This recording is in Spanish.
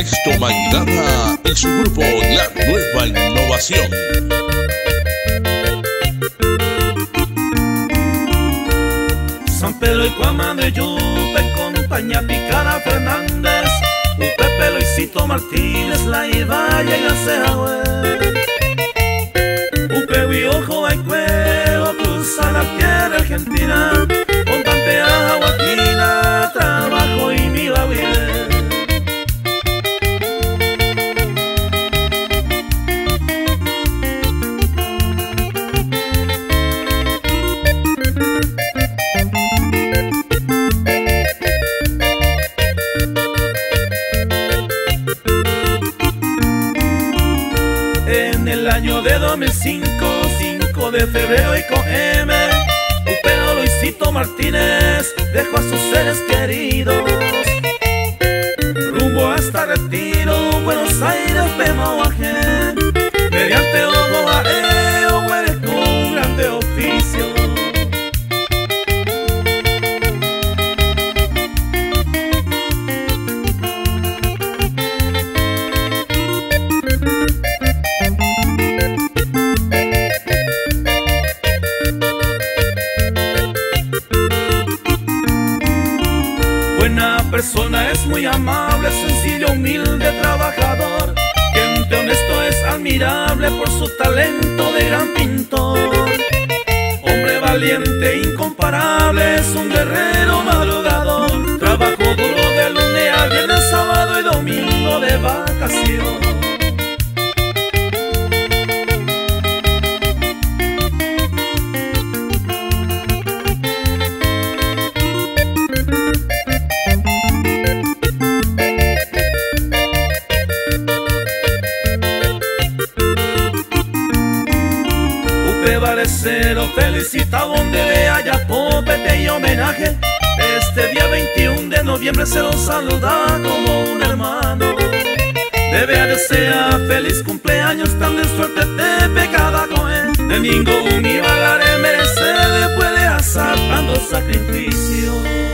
Ernesto Maidana y su grupo La Nueva Innovación. San Pedro y Cuama de Yupe, compañía Picara Fernández, Pepe Luisito Martínez, la Ibaya y la Ceahue. Upe Huiojo Aicueo, cruza la tierra argentina, Montante Aguaquina, trabajo y mi babile. En el año de 2005, 5 de febrero y con M, Upeo Luisito Martínez dejó a sus seres queridos. Rumbo hasta Retiro, Buenos Aires, Pemoaje, mediante ojo a huele con grande oficio. Buena persona, es muy amable, sencillo, humilde, trabajador. Gente honesto, es admirable por su talento de gran pintor. Hombre valiente, incomparable, es un guerrero madrugador. Trabajo duro de lunes a viernes, sábado y domingo de vacación. Valecero felicita donde le haya copete y homenaje. Este día 21 de noviembre se lo saluda como un hermano. Debe desear feliz cumpleaños, tan de suerte te pecada con él. Domingo un ibalare merece después de asar tanto sacrificio.